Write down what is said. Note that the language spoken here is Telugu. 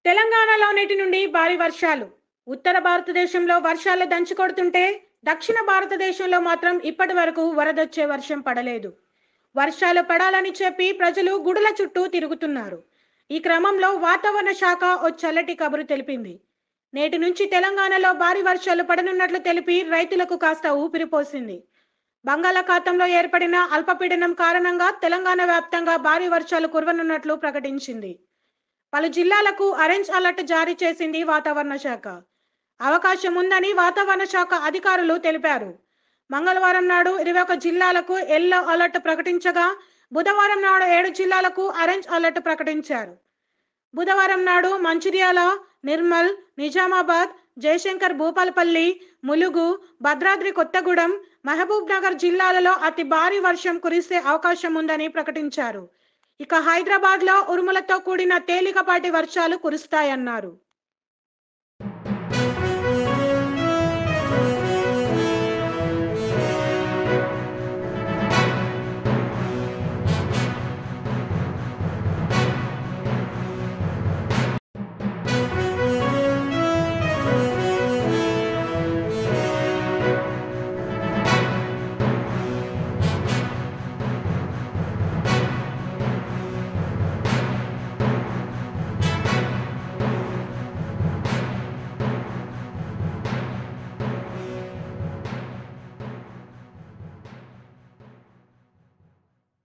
తెలంగాణలో నేటి నుండి భారీ వర్షాలు. ఉత్తర భారతదేశంలో వర్షాలు దంచుకొడుతుంటే దక్షిణ భారతదేశంలో మాత్రం ఇప్పటి వరకు వరదొచ్చే వర్షం పడలేదు. వర్షాలు పడాలని చెప్పి ప్రజలు గుడుల చుట్టూ తిరుగుతున్నారు. ఈ క్రమంలో వాతావరణ శాఖ ఓ చల్లటి కబురు తెలిపింది. నేటి నుంచి తెలంగాణలో భారీ వర్షాలు పడనున్నట్లు తెలిపి రైతులకు కాస్త ఊపిరిపోసింది. బంగాళాఖాతంలో ఏర్పడిన అల్పపీడనం కారణంగా తెలంగాణ వ్యాప్తంగా భారీ వర్షాలు కురవనున్నట్లు ప్రకటించింది. పలు జిల్లాలకు ఆరెంజ్ అలర్ట్ జారీ చేసింది వాతావరణ శాఖ. అవకాశం ఉందని వాతావరణ శాఖ అధికారులు తెలిపారు. మంగళవారం నాడు 21 జిల్లాలకు ఎల్లో అలర్ట్ ప్రకటించగా బుధవారం నాడు 7 జిల్లాలకు ఆరెంజ్ అలర్ట్ ప్రకటించారు. బుధవారం నాడు మంచిర్యాల, నిర్మల్, నిజామాబాద్, జయశంకర్ భూపాలపల్లి, ములుగు, భద్రాద్రి కొత్తగూడెం, మహబూబ్ నగర్ జిల్లాలలో అతి భారీ వర్షం కురిసే అవకాశం ఉందని ప్రకటించారు. ఇక హైదరాబాద్ లో ఉరుములతో కూడిన తేలికపాటి వర్షాలు కురుస్తాయన్నారు.